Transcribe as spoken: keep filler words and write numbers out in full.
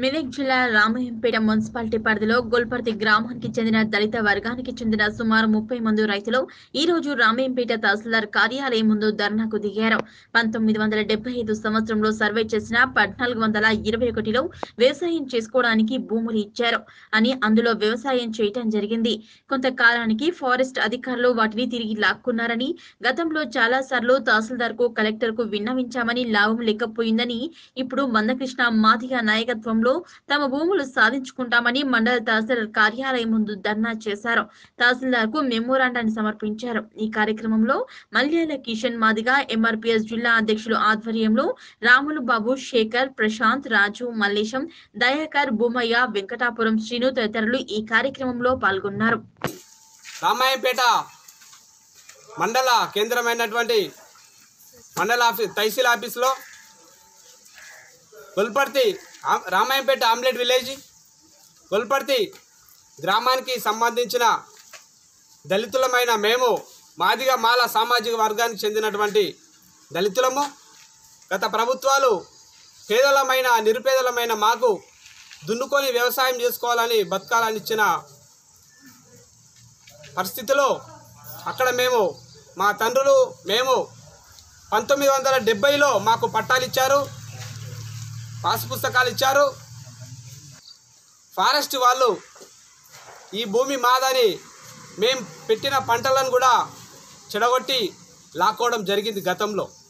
మెదక్ జిల్లా రామాయంపేట మున్సిపాలిటీ పరిధిలో గోల్పర్తి గ్రామానికి చెందిన దళిత వర్గానికి చెందిన సుమారు ముప్పై మంది రైతులు ఈ రోజు రామాయంపేట తహసీల్దార్ కార్యాలయం ముందు ధర్నాకు దిగారు. పంతొమ్మిది వందల డెబ్బై ఐదు సంవత్సరంలో సర్వే చేసిన పద్నాలుగు వందల ఇరవై ఒకటిలో వ్యవసాయం చేసుకోవడానికి భూములు ఇచ్చారు అని అందులో వ్యవసాయం చేయటం జరిగింది. కొంతకాలానికి ఫారెస్ట్ అధికారులు వాటిని తిరిగి లాక్కున్నారని, గతంలో చాలా సార్లు తహసీల్దార్ కు కలెక్టర్ కు విన్నవించామని లాభం లేకపోయిందని, ఇప్పుడు మందకృష్ణ మాదిగ నాయకత్వంలో తమ భూములు సాధించుకుంటామని మండల తహసీల్దార్ కార్యాలయం ముందు ధర్నా చేశారు. తహసీల్దార్ కు మెమోరాండాన్ని సమర్పించారు. ఈ కార్యక్రమంలో మల్యాల కిషన్ మాదిగ ఎంఆర్పీఎస్ జిల్లా అధ్యక్షులు ఆధ్వర్యంలో రాములు బాబు, శేఖర్, ప్రశాంత్, రాజు, మల్లేశం, దయాకర్, భూమయ్య, వెంకటాపురం శ్రీను తదితరులు ఈ కార్యక్రమంలో పాల్గొన్నారు. రామాయంపేట మండల కేంద్రమైనటువంటి మండల ఆఫీస్ తహసీల్ ఆఫీస్లో గొల్పర్తి రామాయంపేట ఆమ్లెట్ విలేజ్ గొల్పర్తి గ్రామానికి సంబంధించిన దళితులమైన మేము మాదిగ మాల సామాజిక వర్గానికి చెందినటువంటి దళితులము. గత ప్రభుత్వాలు పేదలమైన నిరుపేదలమైన మాకు దున్నుకొని వ్యవసాయం చేసుకోవాలని బతకాలని ఇచ్చిన పరిస్థితిలో అక్కడ మేము మా తండ్రులు మేము పంతొమ్మిది వందల డెబ్బైలో మాకు పట్టాలు ఇచ్చారు, పాస్ పుస్తకాలు ఇచ్చారు. ఫారెస్ట్ వాళ్ళు ఈ భూమి మాదని మేము పెట్టిన పంటలను కూడా చెడగొట్టి లాక్కోవడం జరిగింది గతంలో.